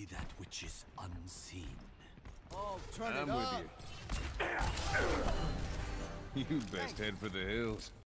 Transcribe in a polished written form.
only that which is unseen. Oh, turn I'm it up. with you. You best head for the hills.